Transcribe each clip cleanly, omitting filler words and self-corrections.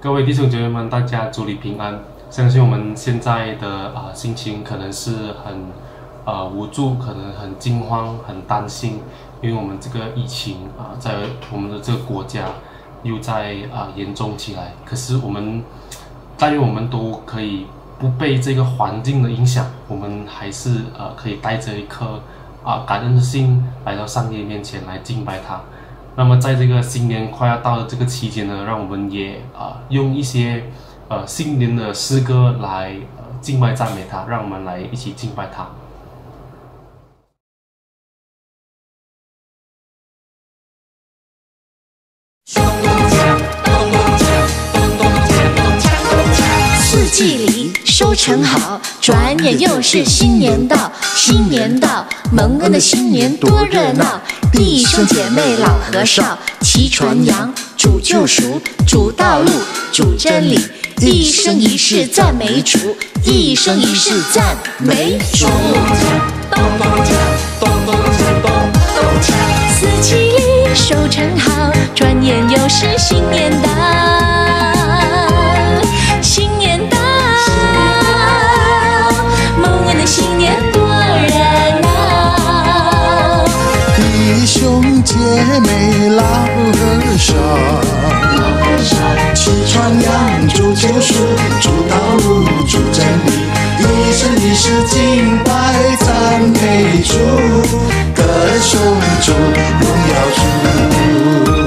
各位弟兄姐妹们，大家主里平安。相信我们现在的心情可能是很无助，可能很惊慌、很担心，因为我们这个疫情在我们的这个国家又在严重起来。可是但愿我们都可以不被这个环境的影响，我们还是可以带着一颗感恩的心来到上帝面前来敬拜他。那么在这个新年快要到的这个期间呢，让我们也用一些新年的诗歌来敬拜赞美他，让我们来一起敬拜他。 四季里收成好，转眼又是新年到。新年到，蒙恩的新年多热闹！弟兄姐妹老和少，齐传扬主救赎，主道路，主真理，一生一世赞美主，一生一世赞美主。四季里收成好，转眼又是新年到。新年到，蒙恩的新年多热闹！ 弟兄姐妹老和少，齐传扬主救赎，主道路，主真理，一生一世敬拜赞美主，歌颂主，荣耀主。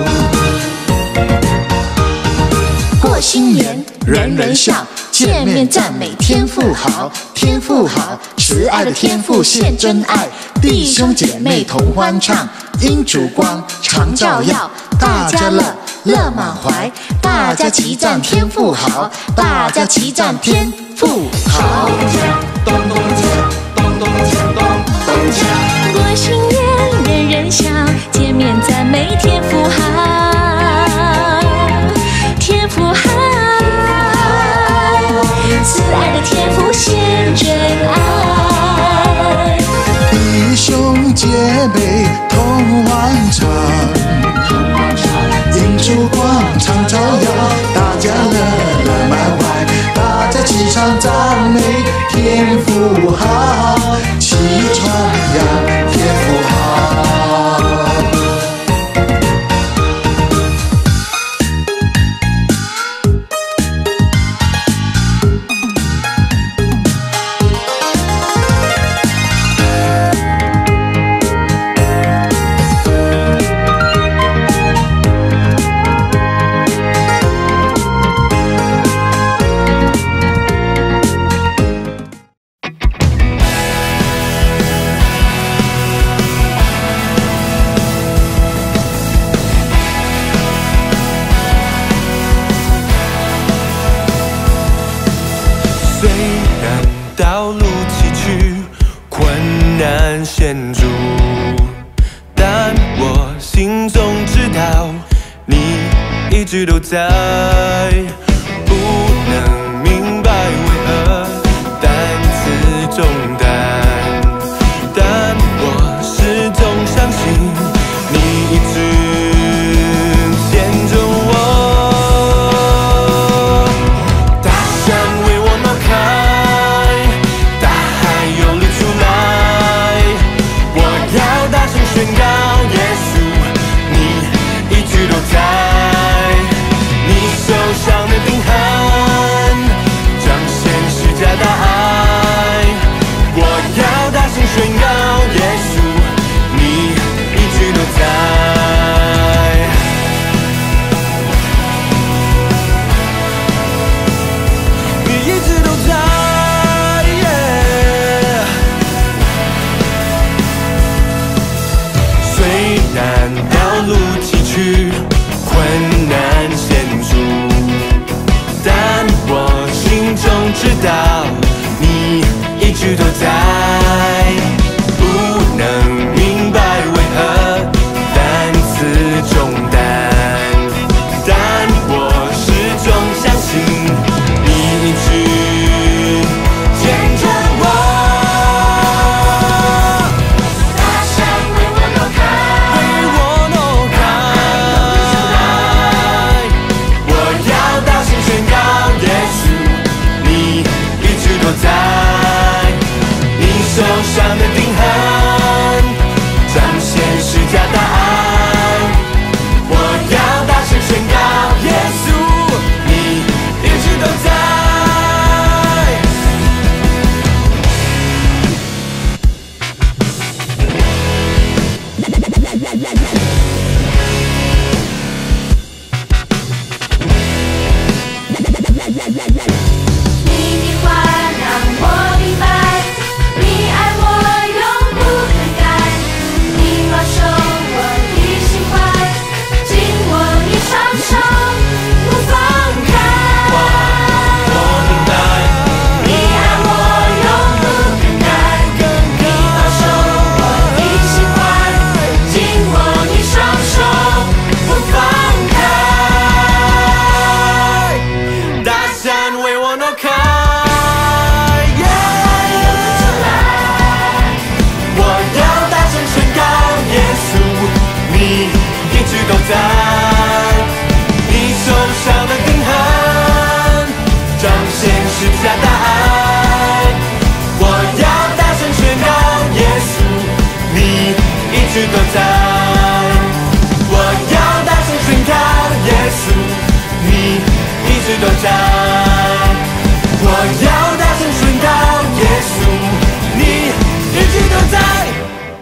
过新年人人笑，见面赞美天父好，天父好，慈爱的天父献真爱，弟兄姐妹同欢唱，因主光常照耀，大家乐乐满怀，大家齐赞天父好，大家齐赞天父好。过新年人人笑，见面赞美天父好，天父好，慈爱的天父献真爱， 弟兄姐妹同欢唱，因主光常照耀，大家乐乐满怀，大家齐唱赞美天父好，齐传扬天父好。 道路崎岖，困难险阻，但我心中知道，你一直都在。不能明白为何担此重担，但我始终相信，你一直牵着我。宣告耶稣，你一直都在，你手上的在。我要大声宣告，耶稣，你一直都在。我要大声宣告，耶稣，你一直都在。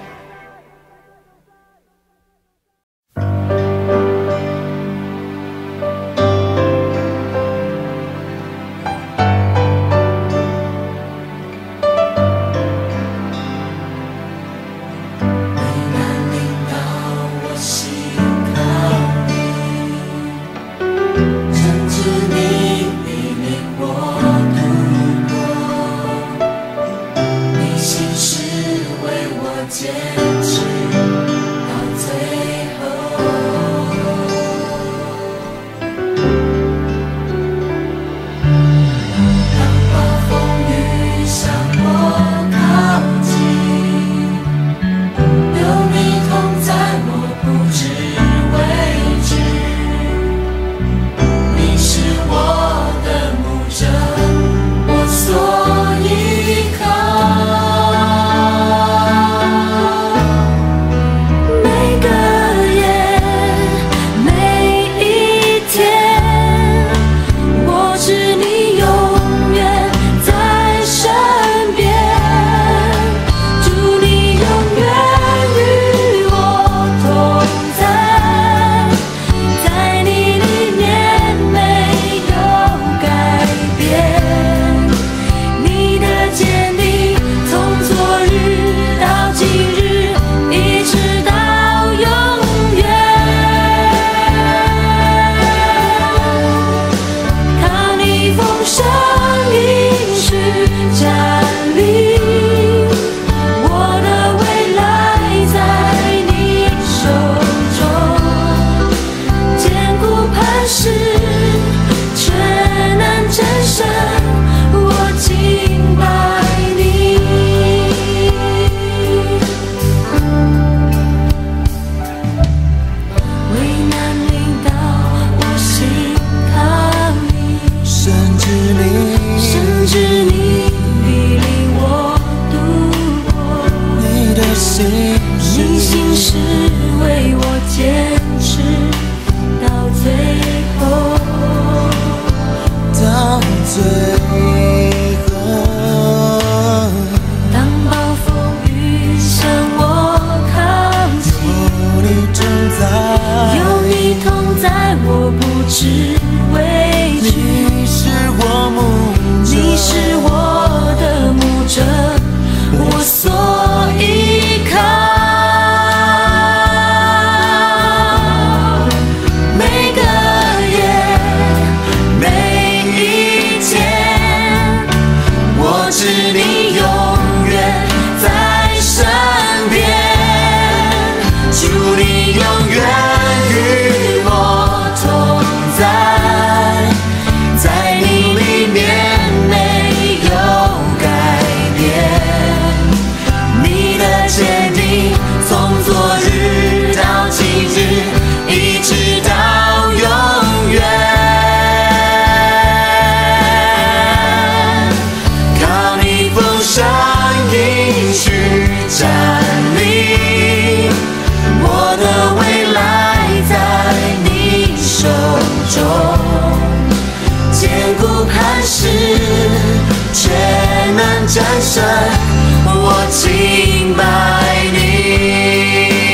战胜，我敬拜你。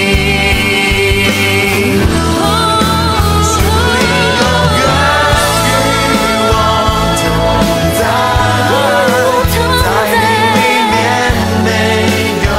主你永远与我同在，在你里面没有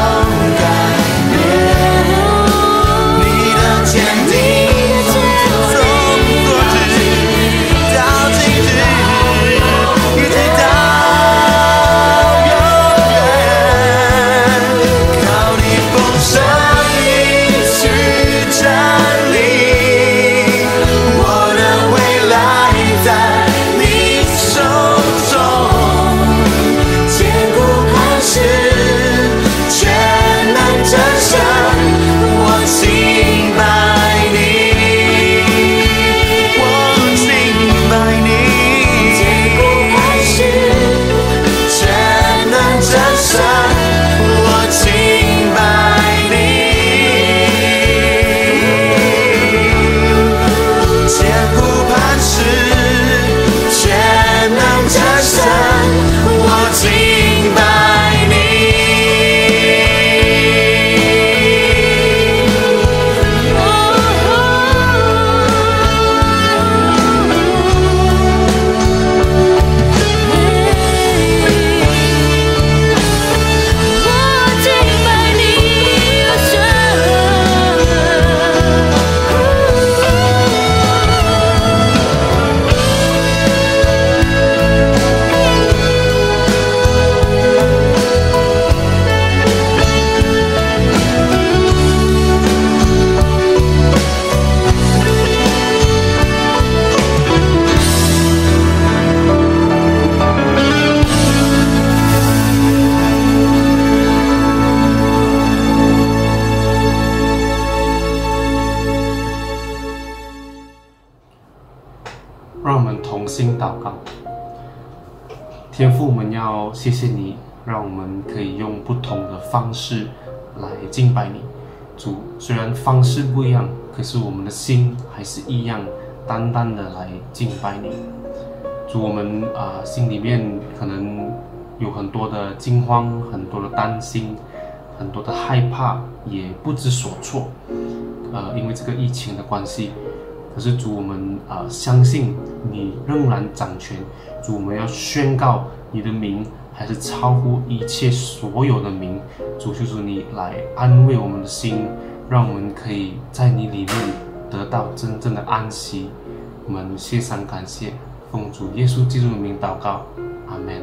心祷告。天父，我们要谢谢你，让我们可以用不同的方式来敬拜你。主，虽然方式不一样，可是我们的心还是一样，单单的来敬拜你。主，我们心里面可能有很多的惊慌，很多的担心，很多的害怕，也不知所措。因为这个疫情的关系，可是主，我们相信你仍然掌权。主，我们要宣告你的名还是超乎一切所有的名。主，求主你来安慰我们的心，让我们可以在你里面得到真正的安息。我们谢上感谢，奉主耶稣基督的名祷告，阿们。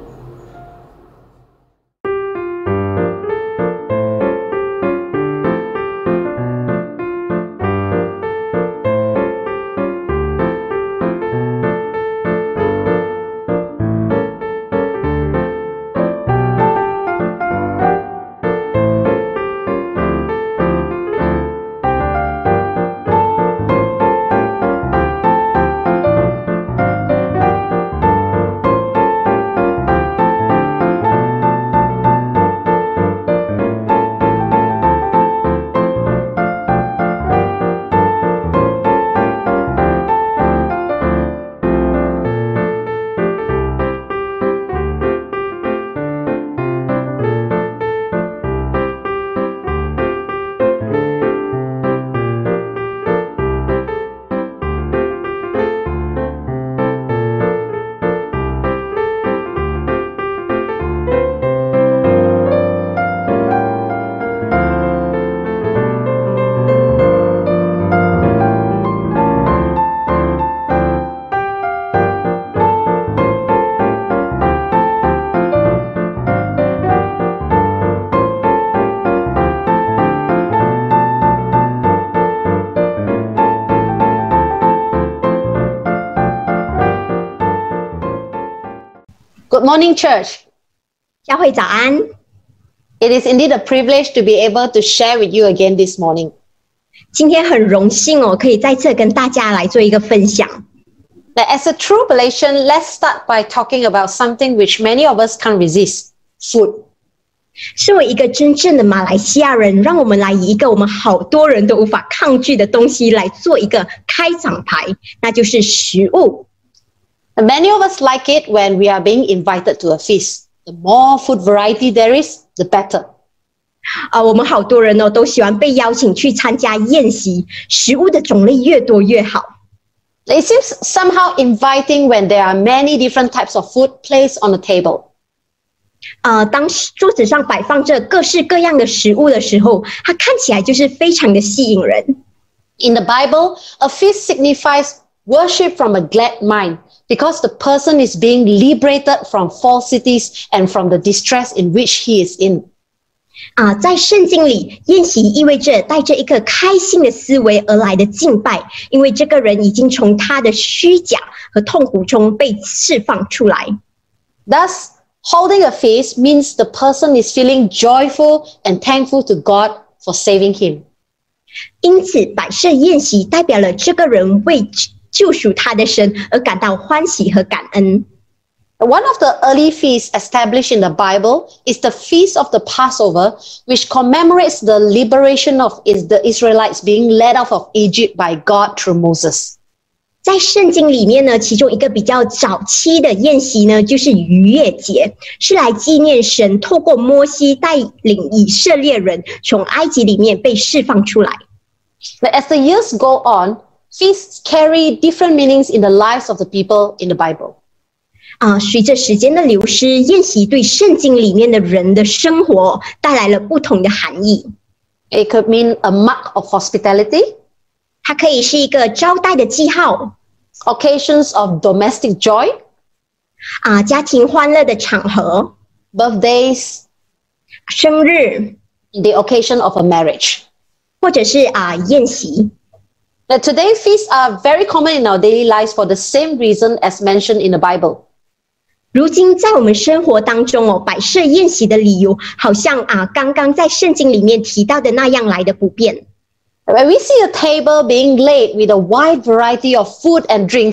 Good morning, church. 教会早安。 It is indeed a privilege to be able to share with you again this morning. 今天很荣幸可以在这跟大家来做一个分享。 Now, as a true Malaysian, let's start by talking about something which many of us can't resist: food. 身为一个真正的马来西亚人，让我们来以一个我们好多人都无法抗拒的东西来做一个开场白，那就是食物。 And many of us like it when we are being invited to a feast. The more food variety there is, the better. 我们好多人都喜欢被邀请去参加宴席，食物的种类越多越好。 It seems somehow inviting when there are many different types of food placed on the table. 当桌子上摆放着各式各样的食物的时候，它看起来就是非常的吸引人。 In the Bible, a feast signifies worship from a glad mind, because the person is being liberated from falsities and from the distress in which he is in. 在圣经里，宴席意味着带着一个开心的思维而来的敬拜，因为这个人已经从他的虚假和痛苦中被释放出来。 Thus, holding a feast means the person is feeling joyful and thankful to God for saving him. 因此，摆设宴席代表了这个人为救赎他的神而感到欢喜和感恩。 One of the early feasts established in the Bible is the Feast of the Passover, which commemorates the liberation of the Israelites being led out of Egypt by God through Moses. 在圣经里面呢，其中一个比较早期的宴席呢，就是逾越节，是来纪念神透过摩西带领以色列人从埃及里面被释放出来。 But as the years go on, feasts carry different meanings in the lives of the people in the Bible. 随着时间的流失，宴席对圣经里面的人的生活带来了不同的含义。 It could mean a mark of hospitality. 它可以是一个招待的记号。 Occasions of domestic joy. 家庭欢乐的场合。 Birthdays. 生日。 The occasion of a marriage. 或者是宴席。 Now, today, feasts are very common in our daily lives for the same reason as mentioned in the Bible. 如今在我们生活当中摆设宴席的理由，好像刚刚在圣经里面提到的那样来的不变。 When we see a table being laid with a wide variety of food and drinks,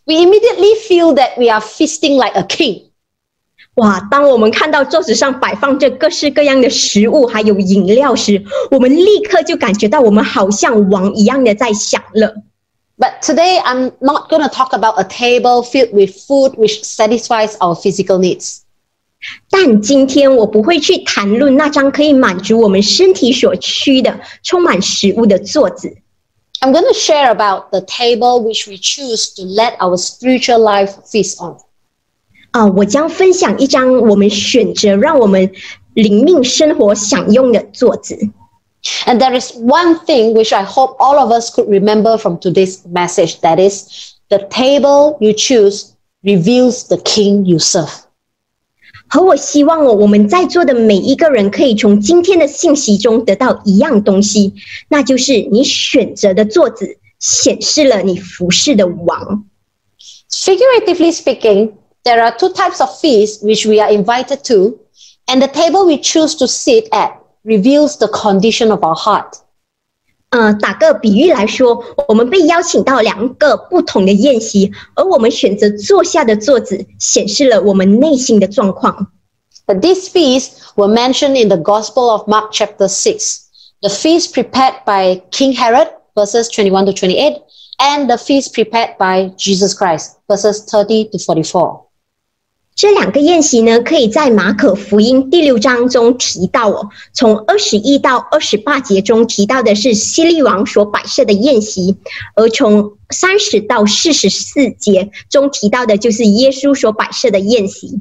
we immediately feel that we are feasting like a king. 哇！当我们看到桌子上摆放着各式各样的食物还有饮料时，我们立刻就感觉到我们好像王一样的在享乐。 But today, I'm not going to talk about a table filled with food which satisfies our physical needs. 但今天我不会去谈论那张可以满足我们身体所需的、充满食物的桌子。 I'm going to share about the table which we choose to let our spiritual life feast on. 我将分享一张我们选择让我们灵命生活享用的桌子。 And there is one thing which I hope all of us could remember from today's message, that is, the table you choose reveals the king you serve. 和我希望我们在座的每一个人可以从今天的信息中得到一样东西，那就是你选择的桌子显示了你服侍的王。 Figuratively speaking, there are two types of feasts which we are invited to, and the table we choose to sit at reveals the condition of our heart. 打个比喻来说，我们被邀请到2个不同的宴席，而我们选择坐下的桌子显示了我们内心的状况。 But these feasts were mentioned in the Gospel of Mark chapter 6. The feast prepared by King Herod, verses 21 to 28, and the feast prepared by Jesus Christ, verses 30 to 44. 这2个宴席呢，可以在马可福音第6章中提到哦。从21到28节中提到的是希律王所摆设的宴席，而从30到44节中提到的就是耶稣所摆设的宴席。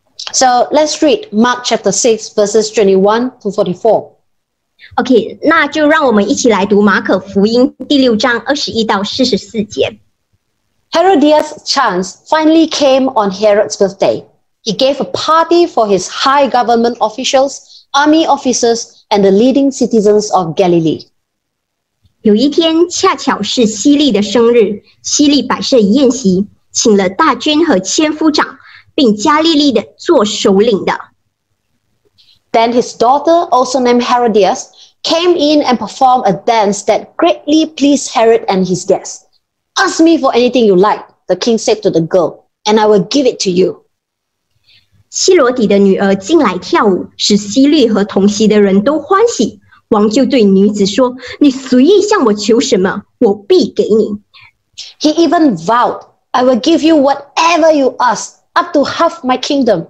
So let's read Mark chapter 6, verses 21 to 44. OK， 那就让我们一起来读马可福音第6章21到44节。 Herodias' chance finally came on Herod's birthday. He gave a party for his high government officials, army officers, and the leading citizens of Galilee. 有一天恰巧是希律的生日，希律摆设宴席，请了大军和千夫长，并加利利的做首领的。 Then his daughter, also named Herodias, came in and performed a dance that greatly pleased Herod and his guests. Ask me for anything you like, the king said to the girl, and I will give it to you. 希罗底的女儿进来跳舞，使希律和同席的人都欢喜。王就对女子说：“你随意向我求什么，我必给你。” He even vowed, I will give you whatever you ask, up to half my kingdom.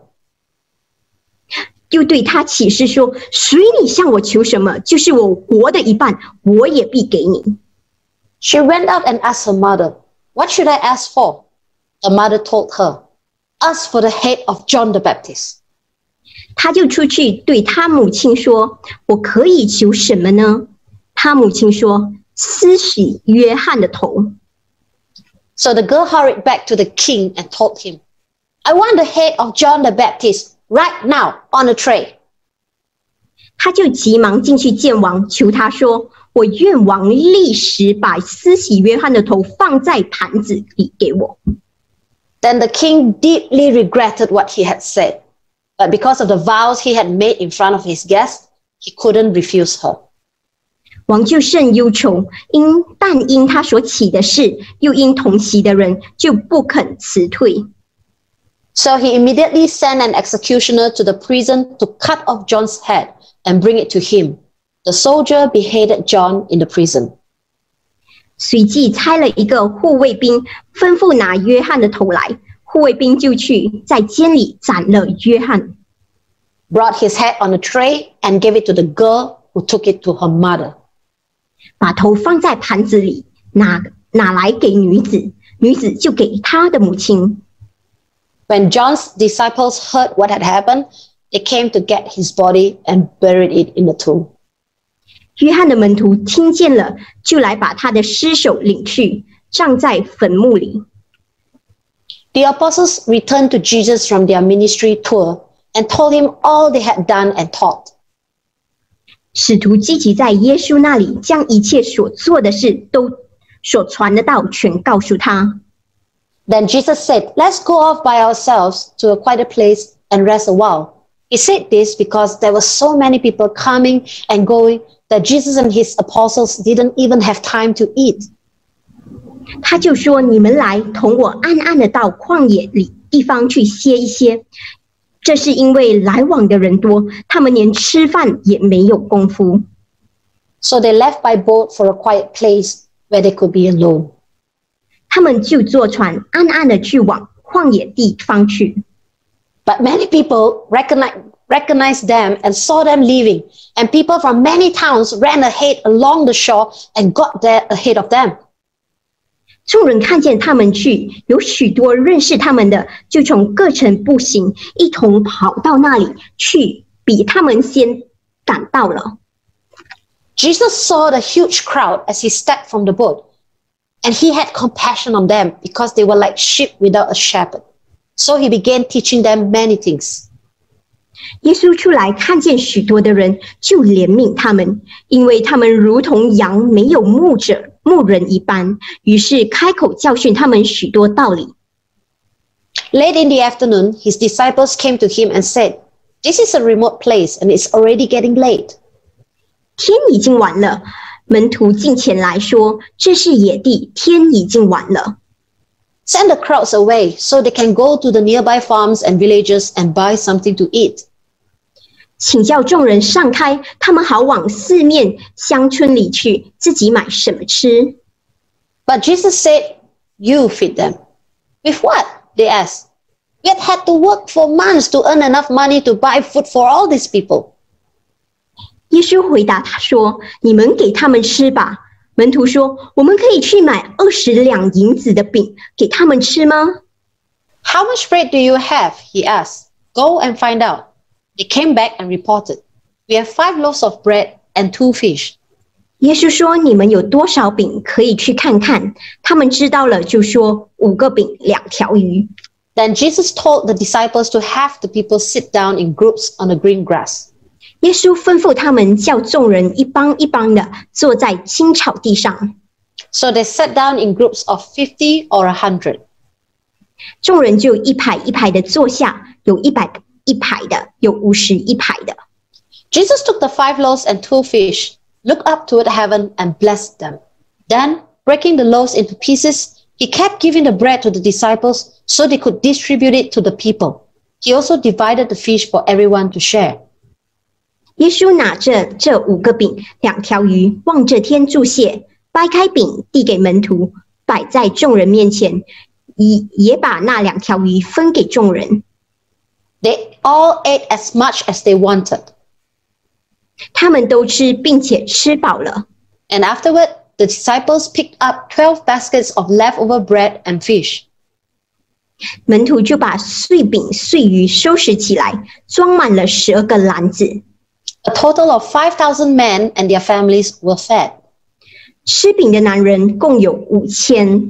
又对他起誓说：“随你向我求什么，就是我国的一半，我也必给你。” She went out and asked her mother, What should I ask for? The mother told her, Ask for the head of John the Baptist. 他就出去对他母亲说：“我可以求什么呢？”他母亲说：“施洗约翰的头。” So the girl hurried back to the king and told him, I want the head of John the Baptist right now on a tray. 他就急忙进去见王，求他说：“我愿王立时把施洗约翰的头放在盘子里给我。” Then the king deeply regretted what he had said, but because of the vows he had made in front of his guests, he couldn't refuse her. 王就甚忧愁，但因他所起的事，又因同席的人，就不肯辞退。 So he immediately sent an executioner to the prison to cut off John's head and bring it to him. The soldier beheaded John in the prison. 随即差了一个护卫兵，吩咐拿约翰的头来。护卫兵就去，在监里斩了约翰。 Brought his head on a tray and gave it to the girl who took it to her mother. 把头放在盘子里，拿来给女子，女子就给她的母亲。 When John's disciples heard what had happened, they came to get his body and buried it in the tomb. 约翰的门徒听见了，就来把他的尸首领去，葬在坟墓里。 The apostles returned to Jesus from their ministry tour and told him all they had done and taught. 使徒积极在耶稣那里，将一切所做的事都所传的道全告诉他。 Then Jesus said, Let's go off by ourselves to a quieter place and rest a while. He said this because there were so many people coming and going that Jesus and his apostles didn't even have time to eat. 他就说：“你们来，同我暗暗的到旷野里地方去歇一歇。这是因为来往的人多，他们连吃饭也没有功夫。” So they left by boat for a quiet place where they could be alone. 他们就坐船暗暗的去往旷野地方去。 But many people recognized them and saw them leaving, and people from many towns ran ahead along the shore and got there ahead of them. 众人看见他们去，有许多认识他们的，就从各城步行，一同跑到那里去，比他们先赶到了。 Jesus saw the huge crowd as he stepped from the boat, and he had compassion on them because they were like sheep without a shepherd. So he began teaching them many things. 耶稣出来看见许多的人，就怜悯他们，因为他们如同羊没有牧人一般，于是开口教训他们许多道理。 Late in the afternoon, his disciples came to him and said, "This is a remote place and it's already getting late." 天已经晚了，门徒进前来说：“这是野地，天已经晚了。” Send the crowds away so they can go to the nearby farms and villages and buy something to eat. 请叫众人上开，他们好往四面乡村里去，自己买什么吃。 But Jesus said, "You feed them." With what? They asked. We had to work for months to earn enough money to buy food for all these people. 耶稣回答他说：“你们给他们吃吧。”门徒说：“我们可以去买20两银子的饼给他们吃吗？” How much bread do you have? He asked. Go and find out. They came back and reported, "We have 5 loaves of bread and 2 fish." 耶稣说：“你们有多少饼？可以去看看。”他们知道了，就说：“5个饼，2条鱼。” Then Jesus told the disciples to have the people sit down in groups on the green grass. 耶稣吩咐他们叫众人一帮一帮的坐在青草地上。 So they sat down in groups of 50 or 100. 众人就一排一排的坐下，有100一排的，有50一排的。 Jesus took the 5 loaves and 2 fish, looked up toward heaven and blessed them. Then, breaking the loaves into pieces, he kept giving the bread to the disciples so they could distribute it to the people. He also divided the fish for everyone to share. 耶稣拿着这5个饼2条鱼，望着天祝谢，掰开饼递给门徒，摆在众人面前，也把那2条鱼分给众人。 They all ate as much as they wanted. 他们都吃，并且吃饱了。 And afterward, the disciples picked up 12 baskets of leftover bread and fish. 门徒就把碎饼碎鱼收拾起来，装满了12个篮子。 A total of 5,000 men and their families were fed. 吃饼的男人共有5000。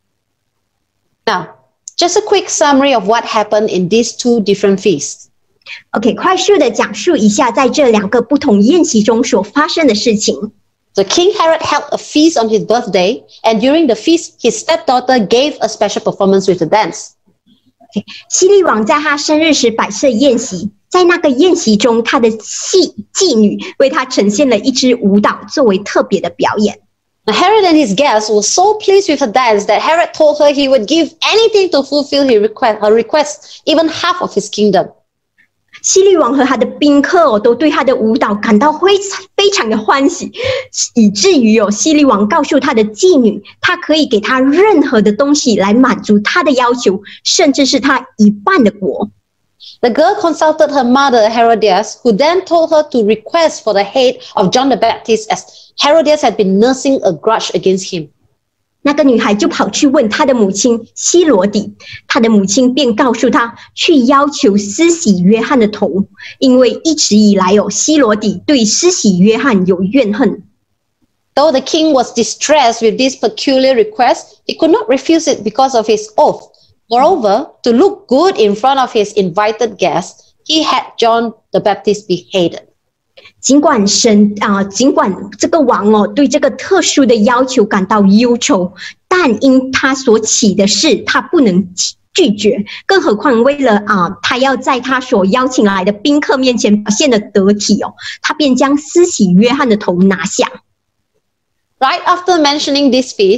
Now, just a quick summary of what happened in these 2 different feasts. OK， 快速的讲述一下在这2个不同宴席中所发生的事情。 So King Herod held a feast on his birthday, and during the feast, his stepdaughter gave a special performance with a dance. 希律王在他生日时摆设宴席，在那个宴席中，他的妓女为他呈现了一支舞蹈，作为特别的表演。 Now, Herod and his guests were so pleased with her dance that Herod told her he would give anything to fulfill her request, even half of his kingdom. 希律王和他的宾客都对他的舞蹈感到非常的欢喜，以至于希律王告诉他的妓女，他可以给他任何的东西来满足他的要求，甚至是他一半的国。 The girl consulted her mother, Herodias, who then told her to request for the head of John the Baptist, as Herodias had been nursing a grudge against him. 那个女孩就跑去问她的母亲希罗底，她的母亲便告诉她去要求施洗约翰的头，因为一直以来希罗底对施洗约翰有怨恨。 Though the king was distressed with this peculiar request, he could not refuse it because of his oath. Moreover, to look good in front of his invited guests, he had John the Baptist beheaded. 尽管这个王对这个特殊的要求感到忧愁，但因他所起的事，他不能拒绝。更何况为了他要在他所邀请来的宾客面前表现得得体他便将施洗约翰的头拿下。 Right after mentioning this feast,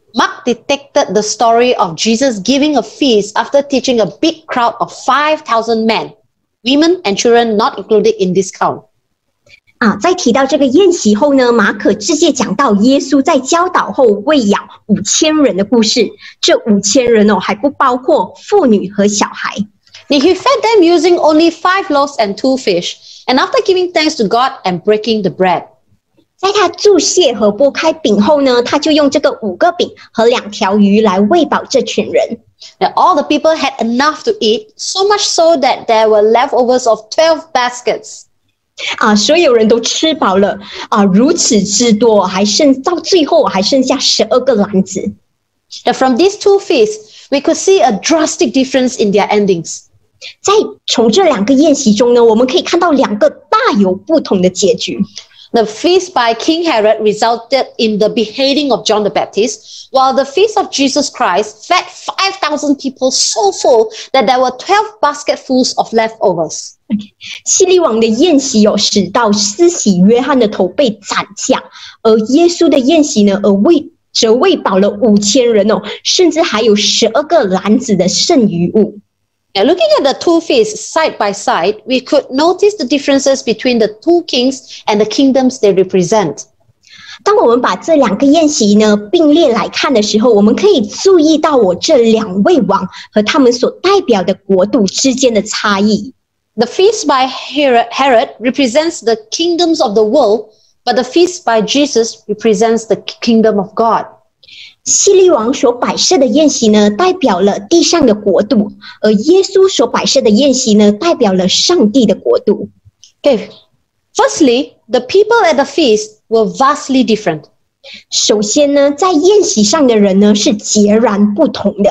Mark depicted the story of Jesus giving a feast after teaching a big crowd of 5,000 men, women and children not included in this count. 在提到这个宴席后呢，马可直接讲到耶稣在教导后喂养5000人的故事。这5000人还不包括妇女和小孩。 He fed them using only 5 loaves and 2 fish, and after giving thanks to God and breaking the bread. 在他注谢和拨开饼后呢，他就用这个5个饼和2条鱼来喂饱这群人。 Now all the people had enough to eat, so much so that there were leftovers of 12 baskets. 所有人都吃饱了如此之多，到最后还剩下12个篮子。 Now from these 2 feasts, we could see a drastic difference in their endings. 从这2个宴席中呢，我们可以看到2个大有不同的结局。 The feast by King Herod resulted in the beheading of John the Baptist, while the feast of Jesus Christ fed 5,000 people so full that there were 12 basketfuls of leftovers. 希律王的宴席使到施洗约翰的头被斩下，而耶稣的宴席呢，则喂饱了5000人甚至还有12个篮子的剩余物。 Now, looking at the 2 feasts side by side, we could notice the differences between the 2 kings and the kingdoms they represent. 当我们把这2个宴席呢并列来看的时候，我们可以注意到这2位王和他们所代表的国度之间的差异。 The feast by Herod represents the kingdoms of the world, but the feast by Jesus represents the kingdom of God. 希律王所摆设的宴席呢，代表了地上的国度，而耶稣所摆设的宴席呢，代表了上帝的国度。 Okay. Firstly, the people at the feast were vastly different. 首先呢，在宴席上的人呢是截然不同的。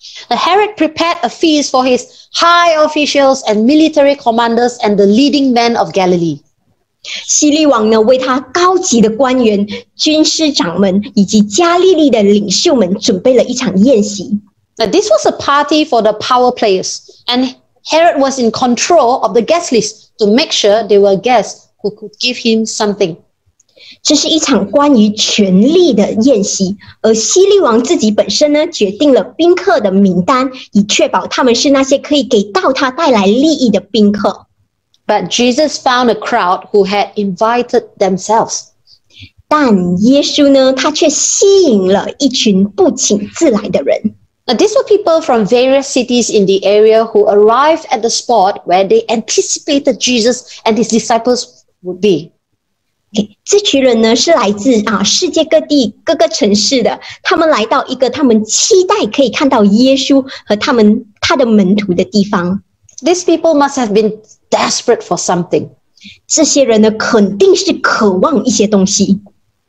Herod prepared a feast for his high officials and military commanders and the leading men of Galilee. 希律王呢，为他高级的官员、军师长们以及加利利的领袖们准备了一场宴席。 Now, this was a party for the power players, and Herod was in control of the guest list to make sure they were guests who could give him something. 这是一场关于权力的宴席，而希律王自己本身呢，决定了宾客的名单，以确保他们是那些可以给到他带来利益的宾客。 But Jesus found a crowd who had invited themselves. 但耶稣呢，他却吸引了一群不请自来的人。 Now, these were people from various cities in the area who arrived at the spot where they anticipated Jesus and his disciples would be. 这群人呢，是来自世界各地各个城市的，他们来到一个他们期待可以看到耶稣和他的门徒的地方。 These people must have been desperate for something. 这些人呢，肯定是渴望一些东西。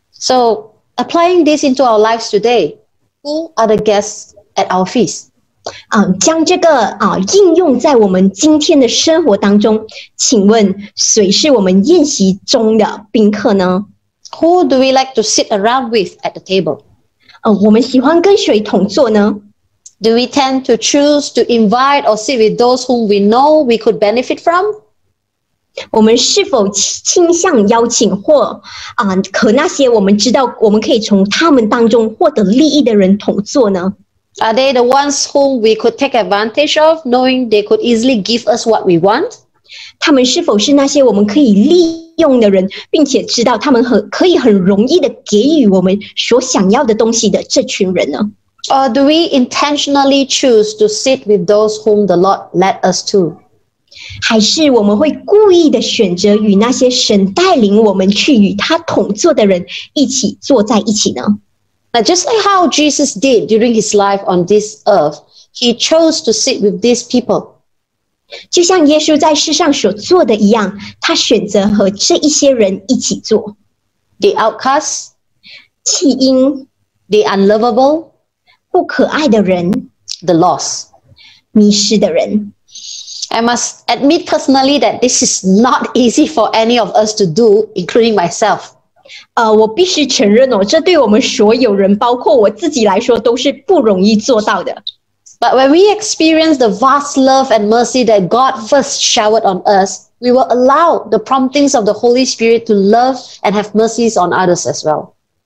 So, applying this into our lives today, who are the guests at our feast? 将这个应用在我们今天的生活当中，请问谁是我们宴席中的宾客呢？ Who do we like to sit around with at the table? 我们喜欢跟谁同坐呢？ Do we tend to choose to invite or sit with those whom we know we could benefit from? 我们是否倾向邀请或和那些我们知道我们可以从他们当中获得利益的人同坐呢？ Are they the ones whom we could take advantage of, knowing they could easily give us what we want? 他们是否是那些我们可以利用的人，并且知道他们可以很容易的给予我们所想要的东西的这群人呢？ Or do we intentionally choose to sit with those whom the Lord led us to? 还是我们会故意的选择与那些神带领我们去与他同坐的人一起坐在一起呢？ Now, just like how Jesus did during his life on this earth, he chose to sit with these people. 就像耶稣在世上所做的一样，他选择和这一些人一起坐。 The outcasts, 弃婴、 the unlovable, 不可爱的人、 the lost. 迷失的人。 I must admit personally that this is not easy for any of us to do, including myself. 我必须承认这对我们所有人，包括我自己来说，都是不容易做到的。 But when we experience the vast love and mercy that God first showered on us, we will allow the promptings of the Holy Spirit to love and have mercies on others as well.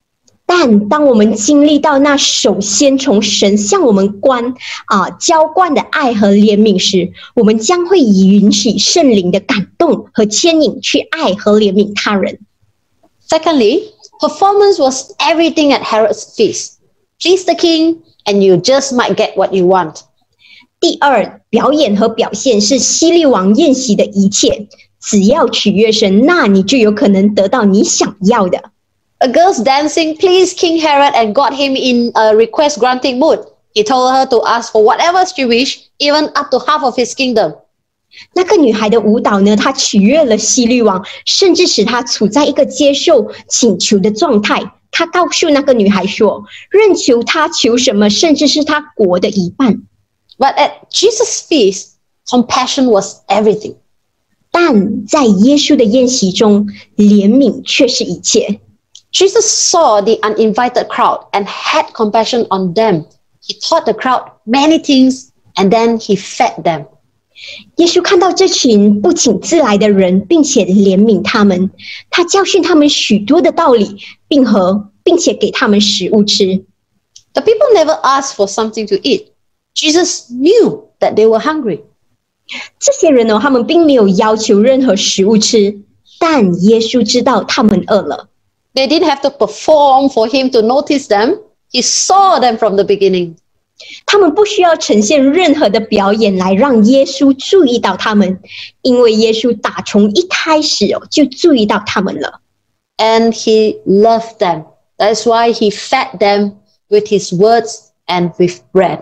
但当我们经历到那首先从神向我们浇灌的爱和怜悯时，我们将会允许圣灵的感动和牵引去爱和怜悯他人。 Secondly, performance was everything at Herod's feast. Please the king, and you just might get what you want. 第二，表演和表现是希律王宴席的一切，只要取悦神，那你就有可能得到你想要的。 A girl's dancing pleased King Herod and got him in a request-granting mood. He told her to ask for whatever she wished, even up to half of his kingdom. 那个女孩的舞蹈呢，她取悦了希律王，甚至使他处在一个接受请求的状态。他告诉那个女孩说，任求他求什么，甚至是他国的一半。 But at Jesus' feast, compassion was everything. 但在耶稣的宴席中，怜悯却是一切。 Jesus saw the uninvited crowd and had compassion on them. He taught the crowd many things, and then he fed them. 耶稣看到这群不请自来的人，并且怜悯他们，他教训他们许多的道理，并且给他们食物吃。 The people never asked for something to eat. Jesus knew that they were hungry. 这些人他们并没有要求任何食物吃，但耶稣知道他们饿了。 They didn't have to perform for him to notice them. He saw them from the beginning. 他们不需要呈现任何的表演来让耶稣注意到他们，因为耶稣打从一开始就注意到他们了。 And he loved them. That's why he fed them with his words and with bread.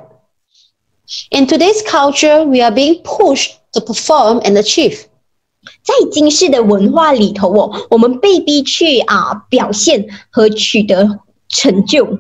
In today's culture, we are being pushed to perform and achieve. 在今世的文化里头我们被逼去表现和取得成就。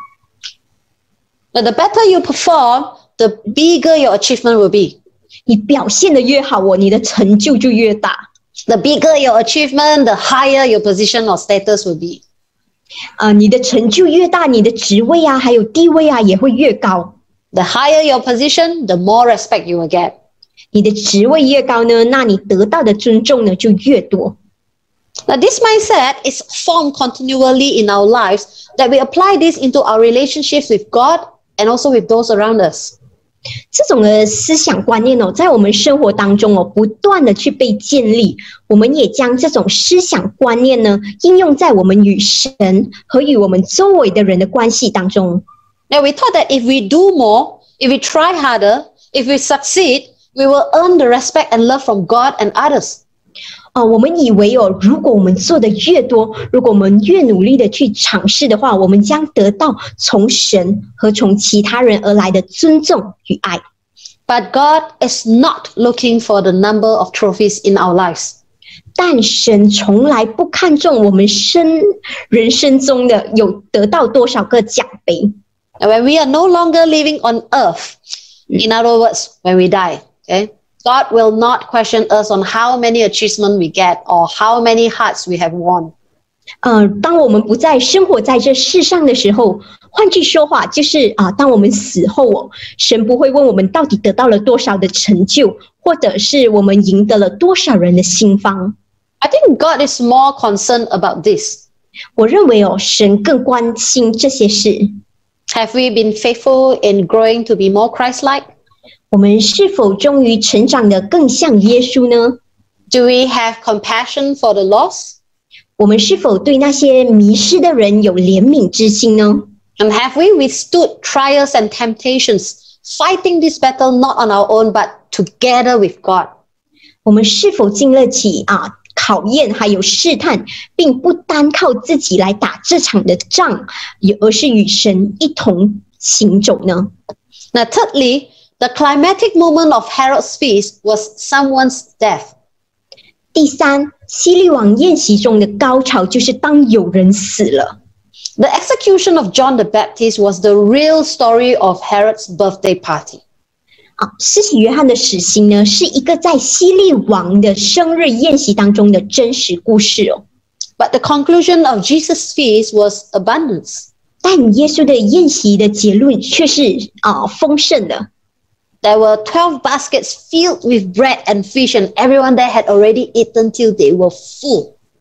But the better you perform, the bigger your achievement will be. 你表现得越好你的成就就越大。 The bigger your achievement, the higher your position or status will be. 你的成就越大，你的职位还有地位也会越高。 The higher your position, the more respect you will get. 你的职位越高呢，那你得到的尊重呢就越多。 Now, this mindset is formed continually in our lives that we apply this into our relationships with God and also with those around us. 这种的思想观念在我们生活当中不断的去被建立，我们也将这种思想观念呢应用在我们与神和与我们周围的人的关系当中。 Now, we thought that if we do more, if we try harder, if we succeed, we will earn the respect and love from God and others. 我们以为如果我们做的越多，如果我们越努力的去尝试的话，我们将得到从神和从其他人而来的尊重与爱。 But God is not looking for the number of trophies in our lives. 但神从来不看重我们人生中的有得到多少个奖杯。 And when we are no longer living on earth, in other words, when we die, okay, God will not question us on how many achievements we get or how many hearts we have won. 当我们不再生活在这世上的时候，换句说话就是当我们死后神不会问我们到底得到了多少的成就，或者是我们赢得了多少人的心芳。 I think God is more concerned about this. 我认为神更关心这些事。 Have we been faithful in growing to be more Christ-like? 我们是否终于成长得更像耶稣呢？ Do we have compassion for the lost? 我们是否对那些迷失的人有怜悯之心呢？ And have we withstood trials and temptations, fighting this battle not on our own but together with God? 我们是否经得起考验还有试探，并不单靠自己来打这场的仗，而是与神一同行走呢？ Now, thirdly, the climactic moment of Herod's feast was someone's death. 第三，希律王宴席中的高潮就是当有人死了。 The execution of John the Baptist was the real story of Herod's birthday party. 施洗约翰的死刑呢，是一个在希律王的生日宴席当中的真实故事 But the conclusion of Jesus' feast was abundance. 但耶稣的宴席的结论却是丰盛的。 There were 12 baskets filled with bread and fish, and everyone there had already eaten till they were full.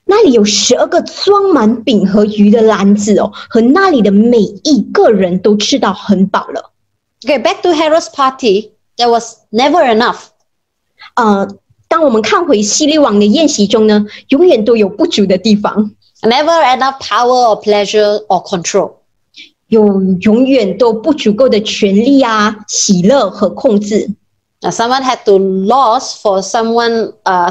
那里有12个装满饼和鱼的篮子哦，和那里的每一个人都吃到很饱了。 Okay, back to Herod's party, there was never enough. 当我们看回希律王的宴席中呢，永远都有不足的地方。 Never enough power or pleasure or control. 有永远都不足够的权利啊、喜乐和控制。 Now, someone had to lose for someone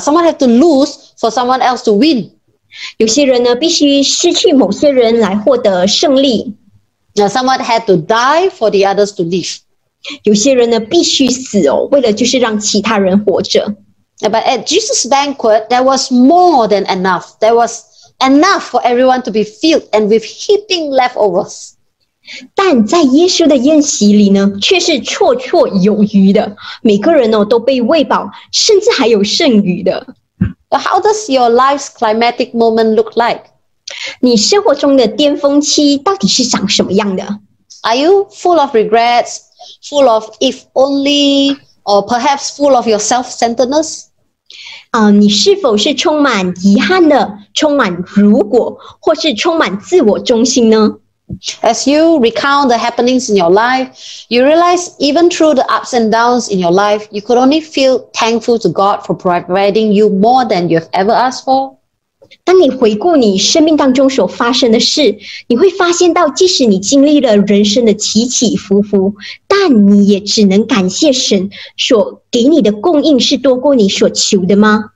else to win. 有些人呢，必须失去某些人来获得胜利。 Now, someone had to die for the others to live. 有些人呢，必须死哦，为了就是让其他人活着。 But at Jesus' banquet, there was more than enough. There was enough for everyone to be filled and with heaping leftovers. 但在耶稣的宴席里呢，却是绰绰有余的，每个人哦都被喂饱，甚至还有剩余的。 How does your life's climatic moment look like? 你生活中的巅峰期到底是长什么样的？ Are you full of regrets, full of if only, or perhaps full of your self-centeredness? 你是否是充满遗憾的，充满如果，或是充满自我中心呢？ As you recount the happenings in your life, you realize even through the ups and downs in your life, you could only feel thankful to God for providing you more than you've ever asked for. 当你回顾你生命当中所发生的事，你会发现到，即使你经历了人生的起起伏伏，但你也只能感谢神所给你的供应是多过你所求的吗？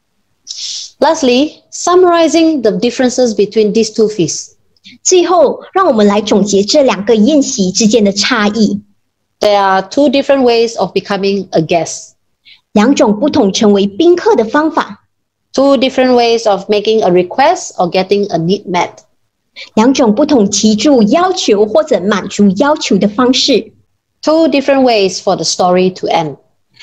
Lastly, summarizing the differences between these two feasts. 最后，让我们来总结这2个宴席之间的差异。 There are two different ways of becoming a guest. 2种不同成为宾客的方法。 Two different ways of making a request or getting a need met. 2种不同提出要求或者满足要求的方式。 Two different ways for the story to end.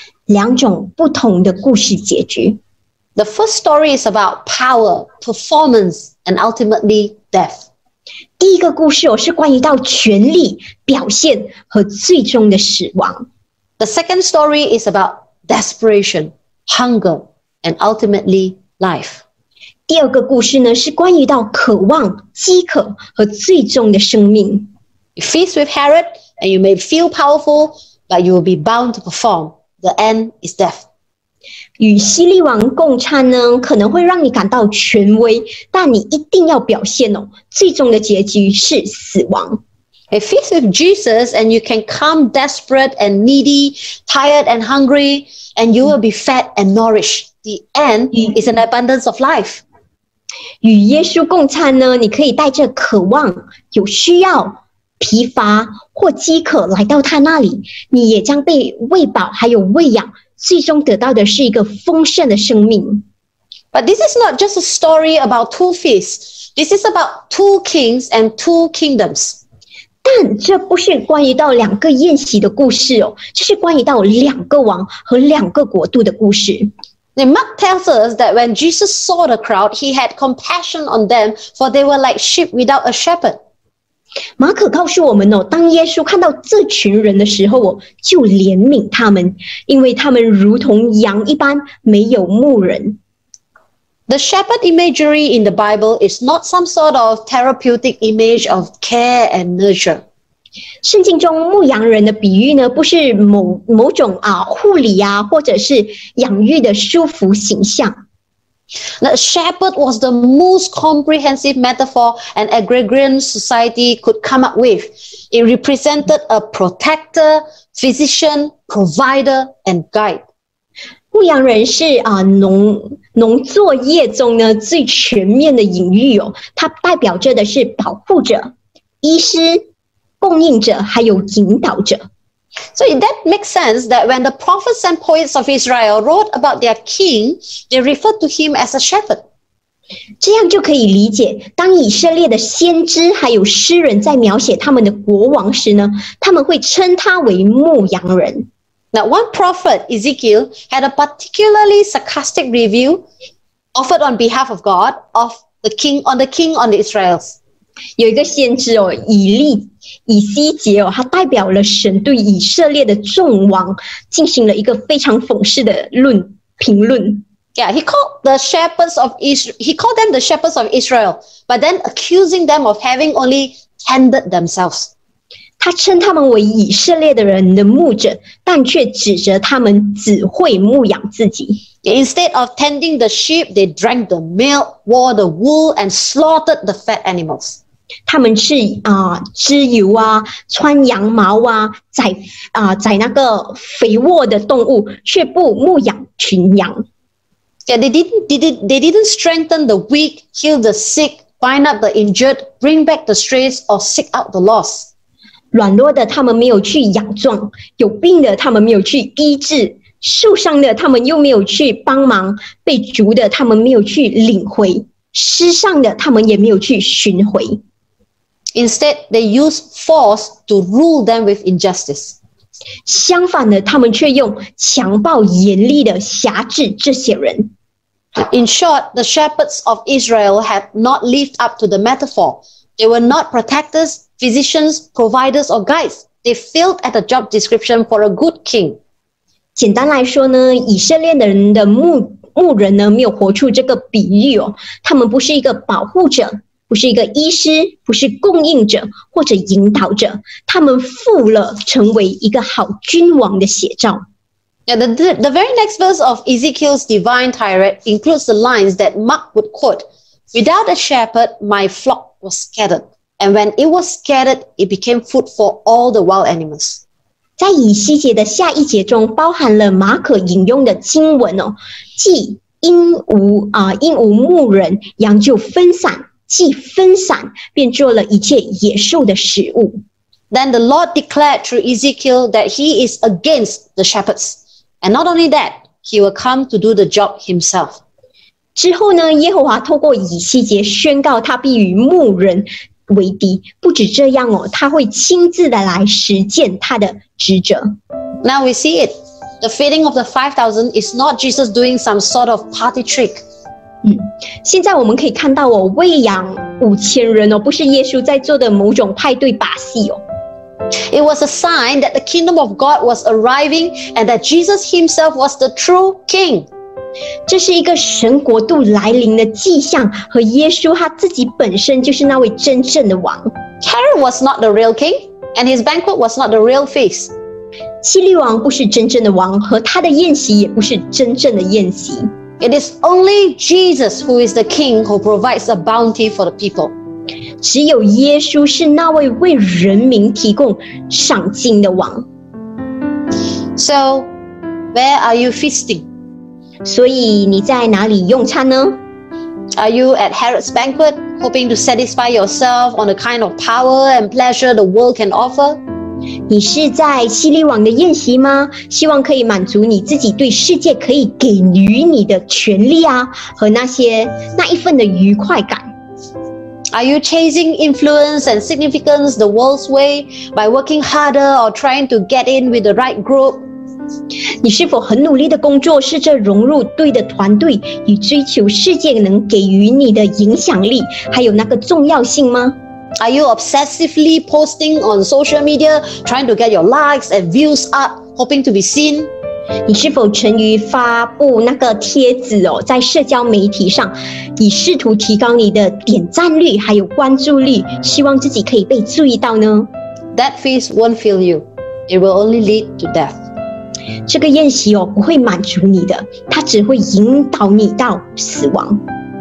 2种不同的故事结局。 The first story is about power, performance, and ultimately death. 第一个故事是关于到权力、表现和最终的死亡。 The second story is about desperation, hunger, and ultimately life. 第2个故事呢，是关于到渴望、饥渴和最终的生命。 You feast with Herod, and you may feel powerful, but you will be bound to perform. The end is death. 与希律王共餐呢，可能会让你感到权威，但你一定要表现哦。最终的结局是死亡。 You feast with Jesus, and you can come desperate and needy, tired and hungry, and you will be fed and nourished. The end is an abundance of life. 与耶稣共餐呢，你可以带着渴望、有需要、疲乏或饥渴来到他那里，你也将被喂饱，还有喂养。最终得到的是一个丰盛的生命。 But this is not just a story about two feasts. This is about two kings and two kingdoms. 但这不是关于到2个宴席的故事哦，这是关于到2个王和2个国度的故事。 Now, Mark tells us that when Jesus saw the crowd, he had compassion on them, for they were like sheep without a shepherd. 马可告诉我们哦，当耶稣看到这群人的时候哦，就怜悯他们，因为他们如同羊一般，没有牧人。 The shepherd imagery in the Bible is not some sort of therapeutic image of care and nurture. 圣经中牧羊人的比喻呢，不是某种护理啊，或者是养育的舒服形象。 The shepherd was the most comprehensive metaphor an agrarian society could come up with. It represented a protector, physician, provider, and guide. 牧羊人是农作业中呢最全面的隐喻哦，它代表着的是保护者、医师、供应者，还有引导者。 So that makes sense that when the prophets and poets of Israel wrote about their king, they referred to him as a shepherd. 这样就可以理解，当以色列的先知还有诗人在描写他们的国王时呢，他们会称他为牧羊人。 Now, one prophet, Ezekiel, had a particularly sarcastic review offered on behalf of God of the king on the Israels. 有一个先知哦，以西结哦，他代表了神对以色列的众王进行了一个非常讽刺的评论。 Yeah, he called the shepherds of Israel. He called them the shepherds of Israel, but then accusing them of having only tended themselves. 他称他们为以色列的人的牧者，但却指责他们只会牧养自己。 Instead of tending the sheep, they drank the milk, wore the wool, and slaughtered the fat animals. 他们吃脂油啊，穿羊毛啊，宰那个肥沃的动物，却不牧养群羊。 Yeah, they didn't strengthen the weak, heal the sick, bind up the injured, bring back the strays, or seek out the lost. 软弱的他们没有去养壮，有病的他们没有去医治，受伤的他们又没有去帮忙，被逐的他们没有去领回，失丧的他们也没有去寻回。 Instead, they use force to rule them with injustice. 相反的，他们却用强暴严厉的辖制这些人。 In short, the shepherds of Israel have not lived up to the metaphor. They were not protectors, physicians, providers, or guides. They failed at the job description for a good king. 简单来说呢，以色列的人的牧人呢，没有活出这个比喻哦。他们不是一个保护者，不是一个医师，不是供应者或者引导者，他们负了成为一个好君王的写照。 Yeah, the very next verse of Ezekiel's divine tirade includes the lines that Mark would quote. Without a shepherd, my flock was scattered. And when it was scattered, it became food for all the wild animals. 在以西结的下一节中，包含了马可引用的经文哦，即因无牧人，羊就分散；既分散，便做了一切野兽的食物。 Then the Lord declared through Ezekiel that he is against the shepherds. And not only that, he will come to do the job himself. 之后呢，耶和华透过以西结宣告，他必与牧人为敌。不止这样哦，他会亲自的来实践他的职责。 Now we see it. The feeding of the 5,000 is not Jesus doing some sort of party trick. 现在我们可以看到哦，喂养5000人哦，不是耶稣在做的某种派对把戏哦。 It was a sign that the kingdom of God was arriving and that Jesus himself was the true king. 这是一个神国度来临的迹象，和耶稣他自己本身就是那位真正的王。 Herod was not the real king, and his banquet was not the real feast. 希律王不是真正的王，和他的宴席也不是真正的宴席。 It is only Jesus who is the king who provides a bounty for the people. 只有耶稣是那位为人民提供赏金的王。 So, where are you feasting? 所以你在哪里用餐呢？ Are you at Herod's banquet, hoping to satisfy yourself on the kind of power and pleasure the world can offer? 你是在希律王的宴席吗？希望可以满足你自己对世界可以给予你的权利啊，和那一份的愉快感。 Are you chasing influence and significance the world's way by working harder or trying to get in with the right group? 你是否很努力的工作，试着融入对的团队，以追求世界能给予你的影响力，还有那个重要性吗？ Are you obsessively posting on social media, trying to get your likes and views up, hoping to be seen? 你是否沉于发布那个贴子哦，在社交媒体上，以试图提高你的点赞率还有关注率，希望自己可以被注意到呢？ That feast won't fill you. It will only lead to death. 这个宴席哦，不会满足你的，它只会引导你到死亡。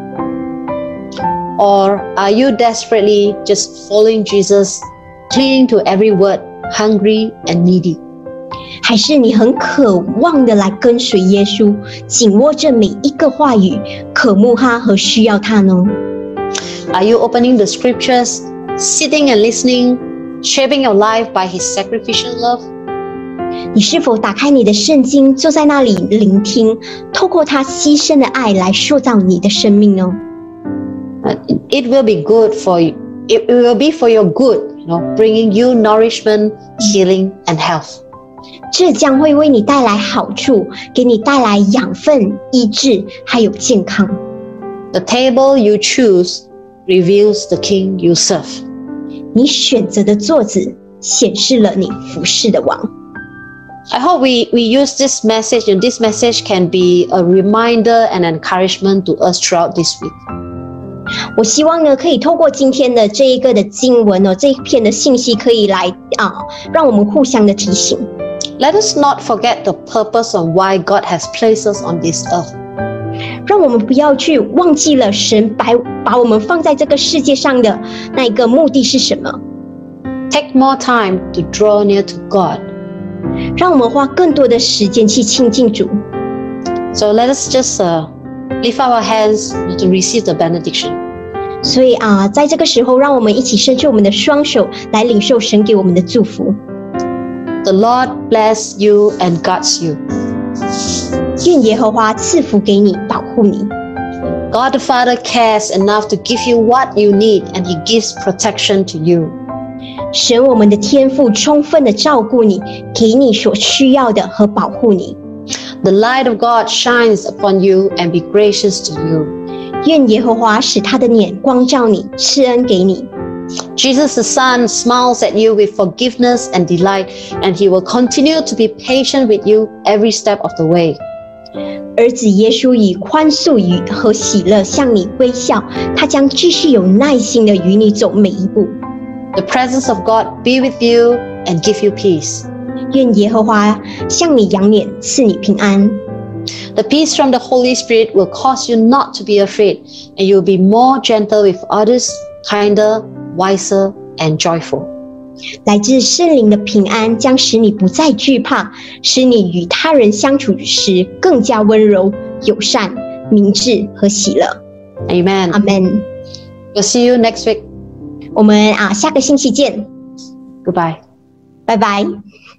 Or are you desperately just following Jesus, clinging to every word, hungry and needy? 还是你很渴望的来跟随耶稣，紧握着每一个话语，渴慕他和需要他呢？ Are you opening the scriptures, sitting and listening, shaping your life by his sacrificial love? 你是否打开你的圣经，坐在那里聆听，透过他牺牲的爱来塑造你的生命呢？ It will be good for you. It will be for your good, bringing you nourishment, healing, and health. 这将会为你带来好处，给你带来养分、医治，还有健康。 The table you choose reveals the king you serve. 你选择的座子显示了你服侍的王。 I hope we use this message, and this message can be a reminder and encouragement to us throughout this week. 我希望呢，可以透过今天的这一个的经文哦，这一篇的信息，可以来让我们互相的提醒。 Let us not forget the purpose of why God has placed us on this earth. 让我们不要去忘记了神把我们放在这个世界上的那一个目的是什么。 Take more time to draw near to God. 让我们花更多的时间去亲近主。 So let us just lift our hands to receive the benediction. 所以在这个时候，让我们一起伸出我们的双手来领受神给我们的祝福。 The Lord bless you and guards you. 愿耶和华赐福给你，保护你。 God the Father cares enough to give you what you need, and He gives protection to you. 神我们的天父充分的照顾你，给你所需要的和保护你。 The light of God shines upon you and be gracious to you. 愿耶和华使他的脸光照你，赐恩给你。 Jesus the Son smiles at you with forgiveness and delight, and He will continue to be patient with you every step of the way. 儿子耶稣以宽恕和喜乐向你微笑，他将继续有耐心的与你走每一步。 The presence of God be with you and give you peace. 愿耶和华向你扬脸，赐你平安。 The peace from the Holy Spirit will cause you not to be afraid, and you will be more gentle with others, kinder, wiser, and joyful. 来自圣灵的平安将使你不再惧怕，使你与他人相处时更加温柔、友善、明智和喜乐。 Amen. Amen. We'll see you next week. 我们下个星期见。 Goodbye. 拜拜。